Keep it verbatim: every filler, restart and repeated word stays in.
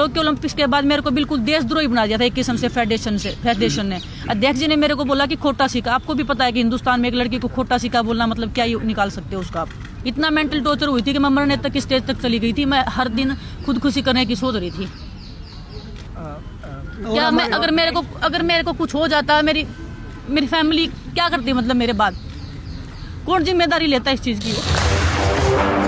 Tokyo Olympics के बाद मेरे को बिल्कुल देशद्रोही बना दिया था एक किस्म से फेडरेशन से फेडरेशन ने। अध्यक्ष जी ने मेरे को बोला कि खोटा सिक्का। आपको भी पता है कि हिंदुस्तान में एक लड़की को खोटा सिक्का बोलना मतलब क्या निकाल सकते हो उसका आप। इतना मेंटल टॉर्चर हुई थी कि मैं मरने तक स्टेज तक चली गई थी। मैं हर दिन खुदकुशी करने की सोच रही थी। क्या मैं अगर मेरे को अगर मेरे को कुछ हो जाता, मेरी मेरी फैमिली क्या करती मतलब मेरे बाद, कौन जिम्मेदारी लेता इस चीज की?